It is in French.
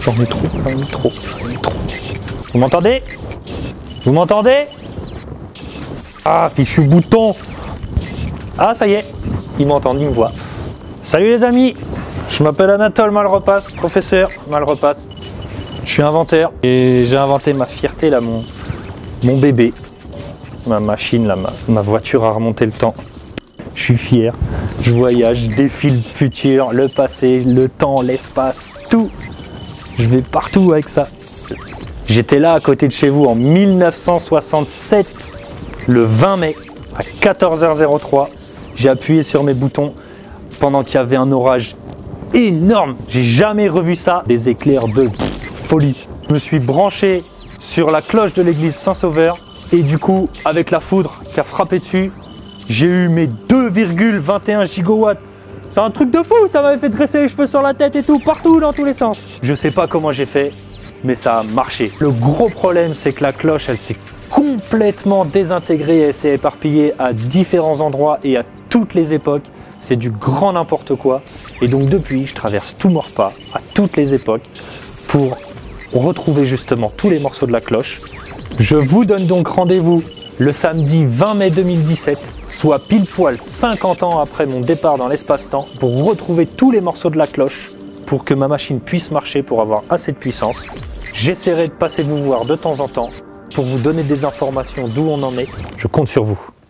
J'en ai trop, j'en ai trop, j'en ai trop. Vous m'entendez? Vous m'entendez? Ah, fichu bouton. Ah, ça y est, il m'entend, il me voit. Salut les amis, je m'appelle Anatole Malrepasse, professeur Malrepasse. Je suis inventeur et j'ai inventé ma fierté, là, mon bébé. Ma machine, là, ma voiture à remonter le temps. Je suis fier, je voyage, je défie le futur, le passé, le temps, l'espace, tout. Je vais partout avec ça. J'étais là à côté de chez vous en 1967, le 20 mai, à 14h03. J'ai appuyé sur mes boutons pendant qu'il y avait un orage énorme. J'ai jamais revu ça. Des éclairs de folie. Je me suis branché sur la cloche de l'église Saint-Sauveur et du coup, avec la foudre qui a frappé dessus, j'ai eu mes 2,21 gigawatts. C'est un truc de fou, ça m'avait fait dresser les cheveux sur la tête et tout, partout, dans tous les sens. Je sais pas comment j'ai fait, mais ça a marché. Le gros problème, c'est que la cloche, elle s'est complètement désintégrée, elle s'est éparpillée à différents endroits et à toutes les époques. C'est du grand n'importe quoi. Et donc depuis, je traverse tout Maurepas, à toutes les époques, pour retrouver justement tous les morceaux de la cloche. Je vous donne donc rendez-vous le samedi 20 mai 2017, soit pile poil 50 ans après mon départ dans l'espace-temps, pour retrouver tous les morceaux de la cloche, pour que ma machine puisse marcher, pour avoir assez de puissance. J'essaierai de passer vous voir de temps en temps, pour vous donner des informations d'où on en est. Je compte sur vous.